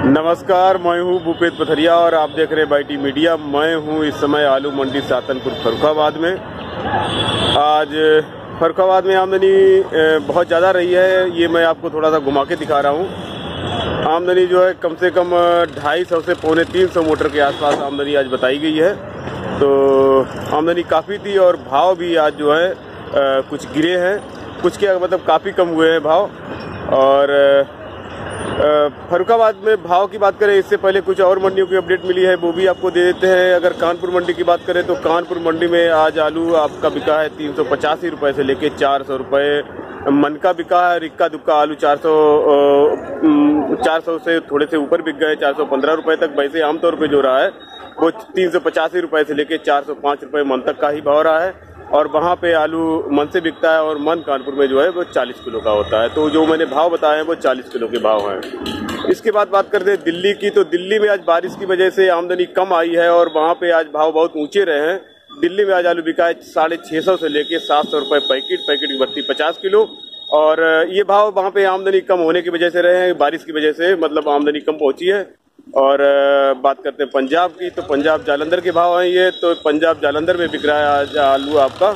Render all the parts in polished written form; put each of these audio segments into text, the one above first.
नमस्कार, मैं हूं भूपेश पथरिया और आप देख रहे हैं बाईटी मीडिया। मैं हूं इस समय आलू मंडी सातनपुर फर्रुखाबाद में। आज फर्रुखाबाद में आमदनी बहुत ज़्यादा रही है, ये मैं आपको थोड़ा सा घुमा के दिखा रहा हूं। आमदनी जो है कम से कम 250 से पौने 300 मोटर के आसपास आमदनी आज बताई गई है। तो आमदनी काफ़ी थी और भाव भी आज जो है कुछ गिरे हैं, कुछ के मतलब काफ़ी कम हुए हैं भाव। और फर्रुखाबाद में भाव की बात करें, इससे पहले कुछ और मंडियों की अपडेट मिली है, वो भी आपको दे देते हैं। अगर कानपुर मंडी की बात करें तो कानपुर मंडी में आज आलू आपका बिका है 385 रुपये से लेके 400 रुपये मन का बिका है। इक्का दुक्का आलू 400 से थोड़े से ऊपर बिक गए, 415 रुपये तक। वैसे आमतौर पर जो रहा है वो 385 रुपये से लेके 405 रुपये मन तक का ही भाव रहा है। और वहाँ पे आलू मन से बिकता है और मन कानपुर में जो है वो 40 किलो का होता है। तो जो मैंने भाव बताए हैं वो 40 किलो के भाव हैं। इसके बाद बात करते हैं दिल्ली की, तो दिल्ली में आज बारिश की वजह से आमदनी कम आई है और वहाँ पे आज भाव बहुत ऊंचे रहे हैं। दिल्ली में आज आलू बिका है 650 से लेके 700 रुपये पैकेट की भर्ती 50 किलो। और ये भाव वहाँ पे आमदनी कम होने की वजह से रहे हैं, बारिश की वजह से मतलब आमदनी कम पहुंची है। और बात करते हैं पंजाब की, तो पंजाब जालंधर के भाव हैं ये। तो पंजाब जालंधर में बिक रहा है आज आलू आपका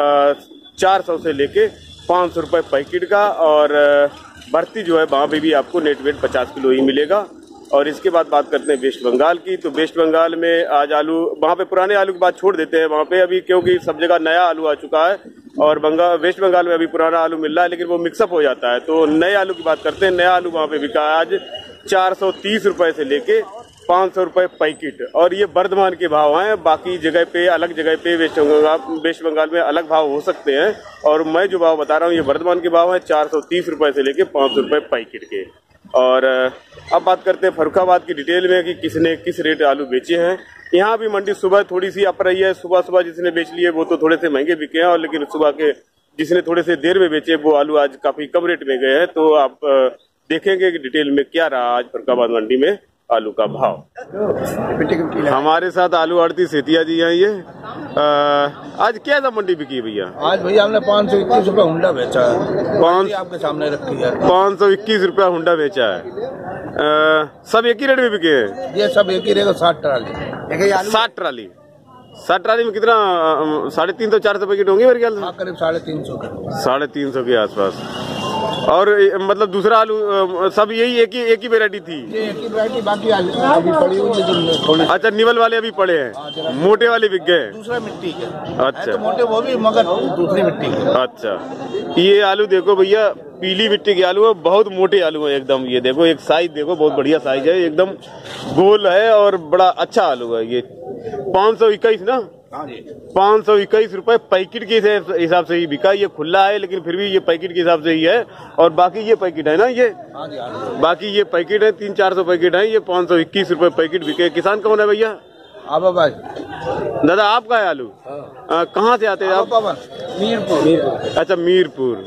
400 से लेके 500 रुपये पैकेट का। और भर्ती जो है वहाँ पे भी आपको नेट वेट 50 किलो ही मिलेगा। और इसके बाद बात करते हैं वेस्ट बंगाल की, तो वेस्ट बंगाल में आज आलू, वहाँ पे पुराने आलू की बात छोड़ देते हैं वहाँ पे अभी, क्योंकि सब जगह नया आलू आ चुका है। और वेस्ट बंगाल में अभी पुराना आलू मिल रहा है, लेकिन वो मिक्सअप हो जाता है। तो नए आलू की बात करते हैं। नया आलू वहाँ पे बिका है आज 430 रुपये से लेके 500 रुपये पैकेट। और ये वर्धमान के भाव हैं, बाकी जगह पे अलग जगह पे वेस्ट बंगाल में अलग भाव हो सकते हैं। और मैं जो भाव बता रहा हूँ ये वर्धमान के भाव हैं 430 रुपये से लेके 500 रुपये पैकेट के। और अब बात करते हैं फर्रुखाबाद की डिटेल में कि किसने किस रेट आलू बेचे हैं। यहाँ भी मंडी सुबह थोड़ी सी अप रही है। सुबह जिसने बेच लिए वो तो थोड़े से महंगे बिके हैं, और लेकिन सुबह के जिसने थोड़े से देर में बेचे वो आलू आज काफी कम रेट में गए हैं। तो आप देखेंगे कि डिटेल में क्या रहा आज फर्रुखाबाद मंडी में आलू का भाव। हमारे साथ आलू आड़ती सेतिया जी हैं ये। आज क्या था मंडी बिकी भैया? आज भैया हमने 521 रुपये हुंडा बेचा है, आपके सामने रखी है। 521 रुपया हुंडा बेचा है। सब एक ही रेट में बिके हैं? ये सब एक ही रेट, 60 ट्राली। 60 ट्राली में कितना 350-400 पैकेट होंगे मेरे ख्याल से? करीब 350 के आसपास। और मतलब दूसरा आलू सब यही एक ही वैरायटी थी? ये एक ही वैरायटी, बाकी अभी पड़ी हुई है। अच्छा, निवल वाले अभी पड़े हैं। मोटे वाले बिक गए? दूसरा मिट्टी के। अच्छा, तो मोटे वो भी मगर दूसरी मिट्टी के। अच्छा, ये आलू देखो भैया, पीली मिट्टी के आलू है, बहुत मोटे आलू है एकदम। ये देखो, एक साइज देखो, बहुत बढ़िया साइज है, एकदम गोल है और बड़ा अच्छा आलू है ये। 521 ना? 521 रुपये पैकेट के हिसाब से ही बिका। ये खुला है लेकिन फिर भी ये पैकेट के हिसाब से ही है। और बाकी ये पैकेट है ना, ये बाकी ये पैकेट है, 300-400 पैकेट है। ये 521 रुपये पैकेट बिके। किसान कौन है भैया? आप भाई। दादा आपका है आलू? कहाँ से आते हैं आप? मीरपुर। अच्छा, मीरपुर।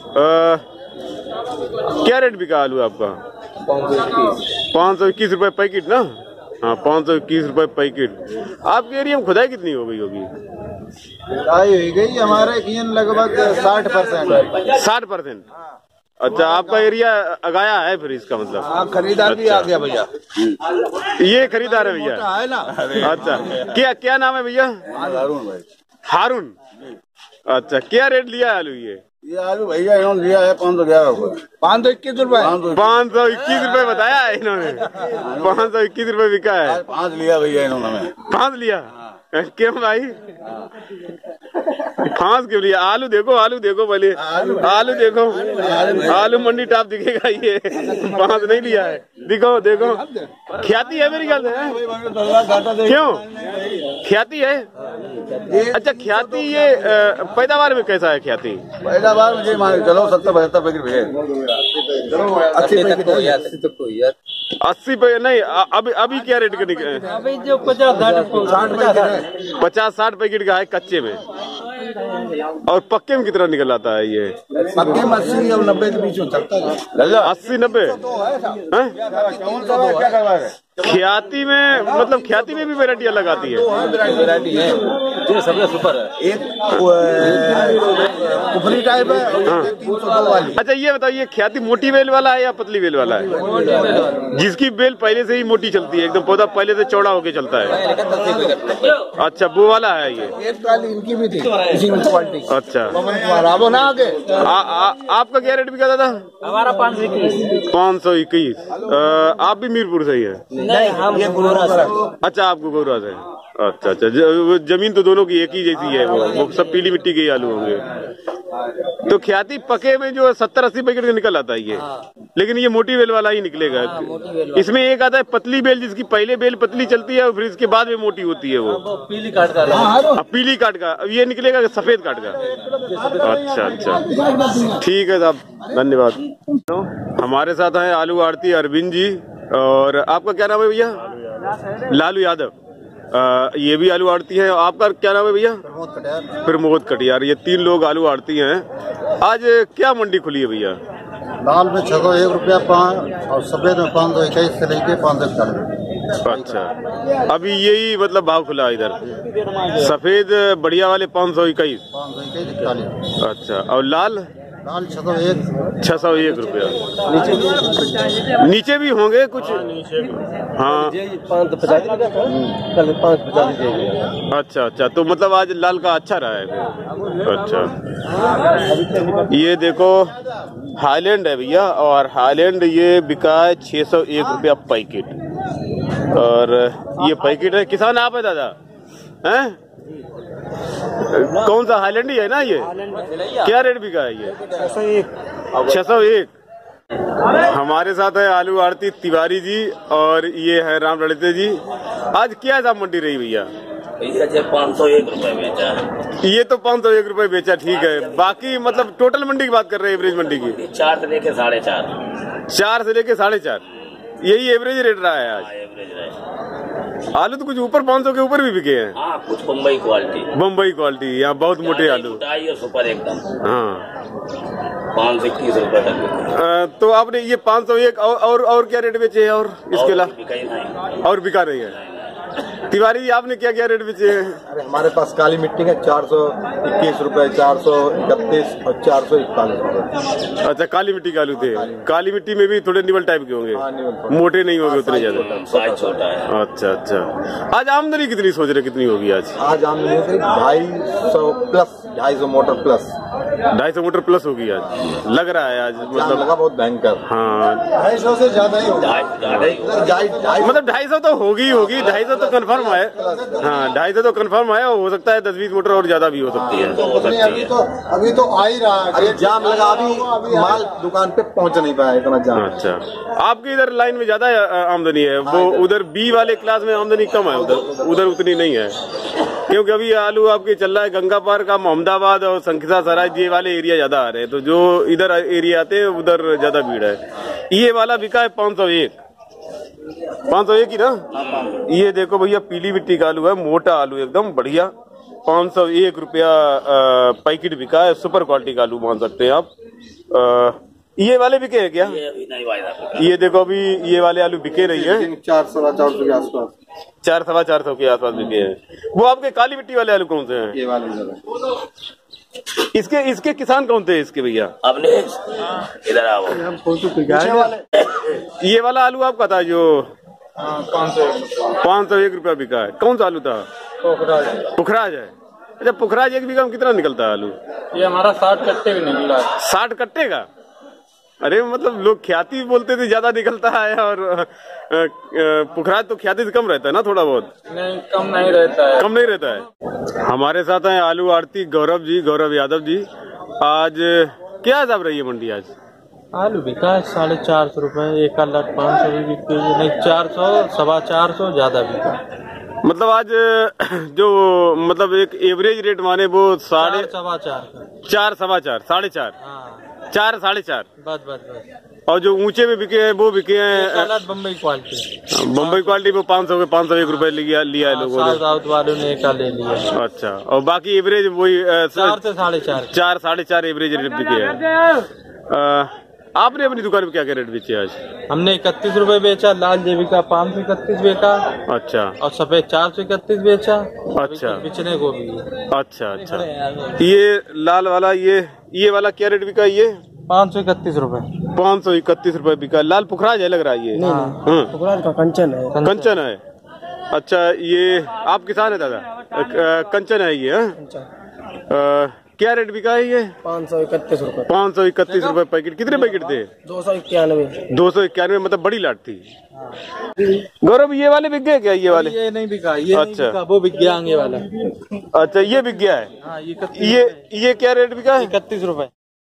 क्या रेट बिका आलू आपका? 521 रुपये पैकेट ना? हाँ, 521 रुपये पैकेट। आपके एरिया में खुदाई कितनी हो गई होगी? खुदाई हो गई हमारे लगभग 60%। 60%? अच्छा, आपका एरिया अगाया है फिर इसका मतलब? हाँ, खरीदार भी आ गया भैया। ये खरीदार है भैया? है ना। अच्छा, क्या नाम है भैया? हारून। अच्छा, क्या रेट लिया है आलू ये आलू भैया? इन्होंने लिया है 511 रुपये। 521 रुपये? 521 रुपये बताया है इन्होंने। 521 रुपये बिका है। 5 लिया भैया इन्होंने। 5 लिया? क्यों भाई 5 क्यों लिया? आलू देखो पहले, आलू देखो, आलू मंडी टॉप दिखेगा ये। 5 नहीं लिया है। देखो ख्याति है मेरी ख्याल से। क्यों ख्याति है? अच्छा, ख्याति ये पैदावार में कैसा है ख्याति? पैदावार मुझे मान चलो 70-75 पैकेट भेजे। 80 पे नहीं। अभी क्या रेट का निकले? अभी जो 50-60 पैकेट का है कच्चे में। और पक्के में कितना निकल आता है ये? पक्के में 80 और 90 के बीच में चलता है। 80-90? ख्याति में मतलब ख्याति में भी वैरायटी अलग आती है? वैरायटी है। ये सबसे सुपर है। एक कुफरी टाइप है और 302 वाली। अच्छा ये बताइए, ख्याति मोटी बेल वाला है या पतली बेल वाला है? जिसकी बेल पहले से ही मोटी चलती है, एकदम पौधा पहले से चौड़ा होके चलता है। अच्छा वो वाला है ये। एक ट्राली इनकी भी थी इसी क्वालिटी। अच्छा वो ना आगे। आपका क्या रेट बिका दादा? हमारा 521। आप भी मीरपुर से ही है? नहीं, हम गोरा से। अच्छा आपको गोरा से। अच्छा अच्छा, जमीन तो दोनों की एक ही जैसी है, वो सब पीली मिट्टी के आलू होंगे। तो ख्याति पके में जो 70-80 पैकेट निकल आता है ये। लेकिन ये मोटी बेल वाला ही निकलेगा। इसमें एक आता है पतली बेल, जिसकी पहले बेल पतली चलती है और फिर इसके बाद में मोटी होती है, वो पीली काट का। पीली काट का। अब ये निकलेगा सफेद काट का। अच्छा अच्छा, ठीक है साहब, धन्यवाद। हमारे साथ है आलू आड़ती अरविंद जी। और आपका क्या नाम है भैया? लालू यादव। ये भी आलू आड़ती है। आपका क्या नाम है भैया? प्रमोद कटियार। ये 3 लोग आलू आड़ती हैं। आज क्या मंडी खुली है भैया? लाल में 601 रुपया पान और सफेद में 521 से लेके 540। अच्छा, अभी यही मतलब भाव खुला इधर। सफेद बढ़िया वाले 521। अच्छा, और लाल? लाल 601 रुपया। नीचे भी होंगे कुछ? हाँ 550। अच्छा अच्छा, तो मतलब आज लाल का अच्छा रहा है। अच्छा, ये देखो हाईलैंड है भैया, और हाईलैंड ये बिका है 601 रुपया पैकेट। और ये पैकेट है। किसान आप है दादा? हैं? कौन सा हाईलैंड ही है ना ये? क्या रेट बिका है ये? 601। हमारे साथ है आलू आड़ती तिवारी जी, और ये है राम ललिते जी। आज क्या हिसाब मंडी रही भैया? 501 रुपए बेचा। ये तो 501 रुपए बेचा, ठीक है। बाकी मतलब टोटल मंडी की बात कर रहे हैं, एवरेज मंडी की? 4 से लेके 4.5। 4 से लेके 4.5, यही एवरेज रेट रहा है आज? एवरेज रहा। आलू तो कुछ ऊपर 500 के ऊपर भी बिके हैं। हाँ, कुछ बम्बई क्वालिटी। यहाँ बहुत मोटे आलू। और सुपर एकदम। हाँ 521 रुपए तक। तो आपने ये 501 और क्या रेट बेचे हैं? और इसके अलावा और बिका नहीं है? तिवारी जी आपने क्या क्या रेट बेचे हैं? अरे हमारे पास काली मिट्टी का 421 रुपए, 431 और 441 रुपए। अच्छा, काली मिट्टी के आलू थे। काली मिट्टी में भी थोड़े निवल टाइप के होंगे, मोटे नहीं होंगे उतने ज्यादा। साइज छोटा है। अच्छा अच्छा, आज आमदनी कितनी सोच रहे, कितनी होगी आज? आज आमदनी 250 plus, 250 motor plus. 250 motor plus होगी आज, लग रहा है आज। मतलब लगा बहुत भयंकर। हाँ 250 से ज्यादा ही होगा। मतलब 250 तो होगी 250 तो कंफर्म है। हाँ 250 तो कंफर्म है, और हो सकता है 10-20 मोटर और ज्यादा भी हो सकती है। अभी तो आ ही रहा है, जाम लगा, अभी माल दुकान पे पहुंच नहीं पाया इतना जाम। अच्छा, आपकी इधर लाइन में ज्यादा आमदनी है, वो उधर बी वाले क्लास में आमदनी कम है, उधर उतनी नहीं है। क्योंकि अभी आलू आपके चल रहा है गंगा पार का, मोहम्मदाबाद और संखिसा सराय, ये वाले एरिया ज्यादा आ रहे हैं। तो जो इधर एरिया आते हैं उधर ज्यादा भीड़ है। ये वाला बिका है 501 ही ना? ये देखो भैया, पीली मिट्टी का आलू है, मोटा आलू एकदम बढ़िया। 501 रुपया पैकेट बिका है। सुपर क्वालिटी का आलू मान सकते हैं आप। ये वाले बिके हैं क्या? ये देखो अभी ये वाले आलू बिके नहीं है। 400-450 के आसपास, 400-450 के आसपास बिके हैं। वो आपके काली मिट्टी वाले आलू कौन से हैं? ये वाले इसके किसान कौन थे इसके भैया? अपने इधर आओ। ये वाला आलू आपका था जो 501 रुपया बिका है। कौन सा आलू था? पुखराज है। अच्छा, पुखराज एक बीघा में कितना निकलता है आलू? ये हमारा 60 कट्टे भी निकला है। 60 कट्टे का? अरे मतलब लोग ख्याति बोलते थे ज्यादा निकलता है, और पुखराज तो ख्याति से कम रहता है ना, थोड़ा बहुत? नहीं, कम नहीं रहता है। हमारे साथ है आलू आड़ती गौरव यादव जी। आज क्या हिसाब रही है मंडी आज? आलू बिका है 450 रुपए, 1 लाख 500 भी बिके, नहीं 400, 425 ज्यादा बिका। मतलब आज जो मतलब एक एवरेज रेट माने वो 4.5, 4.25, 4.5, 4-4.5 बस। और जो ऊंचे में बिके हैं वो बिके हैं बम्बई क्वालिटी वो 500 के 501 रुपए लिया है लोगों ने। साउथ वालों ने एक ले लिया। अच्छा, और बाकी एवरेज वही 4 से 4.5, 4-4.5 एवरेज रेट बिके हैं। आपने अपनी दुकान में क्या क्या रेट बेचे आज? हमने 31 रुपए बेचा, लाल जेबी का 531 बेचा। अच्छा। और सफेद 431 बेचा। अच्छा। बेचने को भी। अच्छा अच्छा। ये लाल वाला ये वाला क्या रेट बिका? ये 531 रुपए। 531 रुपए बिका। लाल पुखराज है लग रहा है ये? पुखराज का कंचन है। कंचन है। अच्छा, ये आप किसान है दादा? कंचन है ये? क्या रेट बिका है ये? 531 रुपए। 531 रुपए पैकेट। कितने पैकेट थे? 291। 291 मतलब बड़ी लाट थी। गौरव, ये वाले बिक गए क्या? ये वाले ये नहीं बिका। ये अच्छा नहीं बिका, वो बिक गया आगे वाला। अच्छा, ये बिक गया है। हाँ, ये क्या रेट बिका है? 31 रुपए।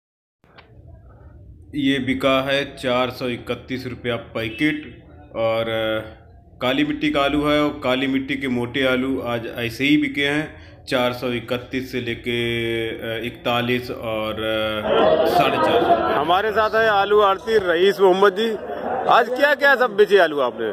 ये बिका है 431 रुपया पैकेट। और काली मिट्टी का आलू है, और काली मिट्टी के मोटे आलू आज ऐसे ही बिके हैं 431 से लेके 41 और 450। हमारे साथ है आलू आड़ती रईस मोहम्मद जी। आज क्या क्या सब बेचे आलू आपने?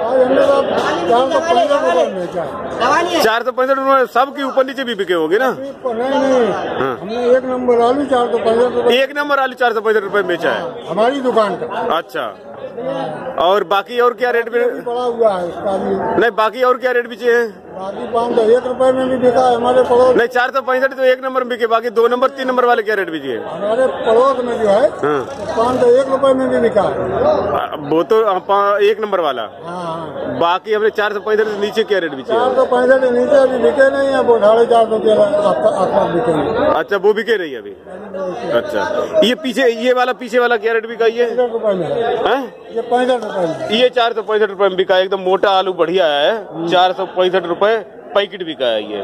465 रुपए। सब के ऊपर नीचे भी बिके होंगे ना? नहीं, हमने 1 नंबर आलू 465 रुपए। 1 नंबर आलू 465 रुपए बेचा है हमारी दुकान का। अच्छा। और बाकी और क्या रेट में पड़ा हुआ है उसका भी? नहीं, बाकी और क्या रेट बिचे हैं? बाकी 501 रुपए में भी बिका है हमारे पड़ोस। नहीं, 465 तो 1 नंबर में बिके। बाकी 2 नंबर 3 नंबर वाले क्या रेट बिचे हैं? हमारे पड़ोस में जो है 501 रुपए में भी बिका है। वो तो 1 नंबर वाला। हाँ। बाकी हमने 465 से नीचे क्या रेट बिचे हैं? 465 के नीचे अभी बिके नहीं है, वो 450 आसपास बिकेंगे। अच्छा, वो बिके नहीं अभी। अच्छा, ये पीछे ये वाला पीछे वाला क्या रेट बिका? ये 65 रुपए में है। ये 65 रुपए में। ये 465 रुपए में बिका। एकदम मोटा आलू बढ़िया है। 465 रुपए पैकेट बिका है ये।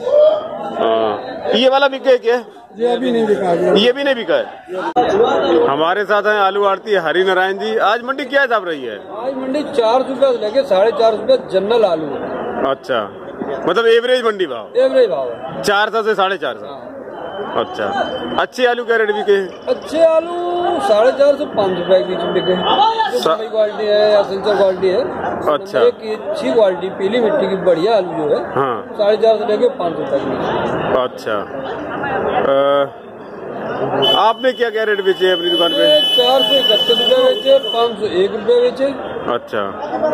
ये वाला बिका है क्या? ये अभी नहीं बिका। ये भी नहीं बिका है। हमारे साथ हैं आलू आड़ती हरि नारायण जी। आज मंडी क्या हिसाब रही है? आज मंडी 400 रुपए से लेके 450 रुपए जनरल आलू है। अच्छा, मतलब एवरेज मंडी भाव? एवरेज भाव 400 से 450। अच्छा। अच्छे आलू क्या रेट बिके? अच्छे आलू 450 500 रुपए के बीच में बिके। जो क्वालिटी है या सिंचर क्वालिटी है। अच्छा। एक अच्छी क्वालिटी पीली मिट्टी की बढ़िया आलू जो है 450 से लेके 500 रुपए के बीच। अच्छा। आपने क्या क्या रेट बेचे अपनी दुकान पे? 431 रुपए बेचे, 501 रुपए बेचे। अच्छा।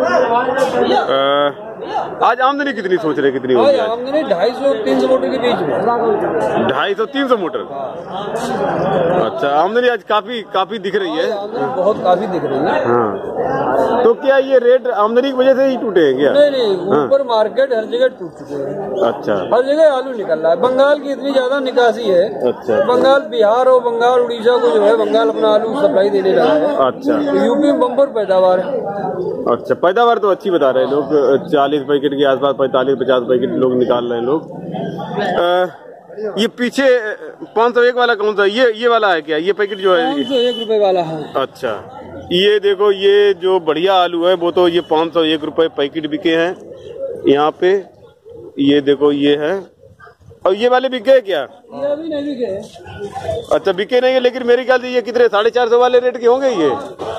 आज आमदनी कितनी सोच रहे? कितनी आज आमदनी 250-300 मोटर के बीच में। 250-300 मोटर। अच्छा, आमदनी आज काफी दिख रही है। बहुत काफी दिख रही है। हाँ। तो क्या ये रेट आमदनी की वजह से ही टूटे हैं क्या? नहीं, ऊपर मार्केट हर जगह टूट चुके हैं। अच्छा। हर जगह आलू निकल रहा है। बंगाल की इतनी ज्यादा निकासी है। अच्छा। बंगाल, बिहार और बंगाल उड़ीसा को जो है बंगाल अपना आलू सप्लाई देने लगा है। अच्छा। तो यूपी में बम्पर पैदावार है। अच्छा, पैदावार तो अच्छी बता रहे हैं लोग। 40 पैकेट के आसपास 45-50 पैकेट लोग निकाल रहे हैं लोग। ये पीछे 501 वाला कौन सा? ये वाला है क्या? ये पैकेट जो है 501 रुपए वाला है। अच्छा। ये देखो, ये जो बढ़िया आलू है वो तो ये 501 रुपए पैकेट बिके हैं यहाँ पे। ये देखो, ये है। और ये वाले बिक गए क्या? ये अभी नहीं बिके। अच्छा, बिके नहीं है। लेकिन मेरे ख्याल से ये कितने 450 वाले रेट के होंगे ये?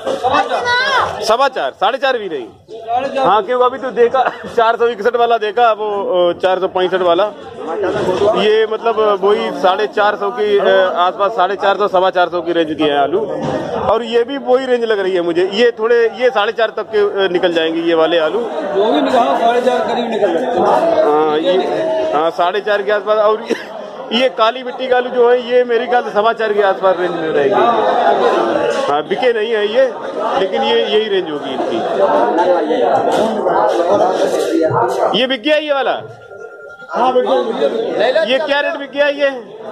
4.25 4.5 भी नहीं। हाँ, क्योंकि अभी तो देखा 461 वाला देखा, वो 465 वाला। ये मतलब वही 450 की आसपास, 450 4.25 की रेंज की है आलू। और ये भी वही रेंज लग रही है मुझे। ये थोड़े 4.5 तक के निकल जाएंगे ये वाले आलू। जो भी निकाला 4.5 करीब निकल जाते हैं। हाँ, ये 4.5 के आसपास। और ये काली मिट्टी का आलू जो है ये मेरे ख्याल से 4.25 के आसपास रेंज में रहेगी। हाँ, बिके नहीं है ये, लेकिन ये यही रेंज होगी इनकी। ये बिक गया ये वाला? हाँ, बिल्कुल। ये क्या रेट बिक गया ये?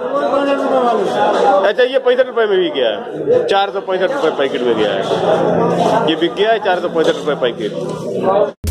अच्छा, ये 65 रुपए में भी गया है। 465 रुपए पैकेट में गया है। ये बिक गया है 465 रुपए पैकेट।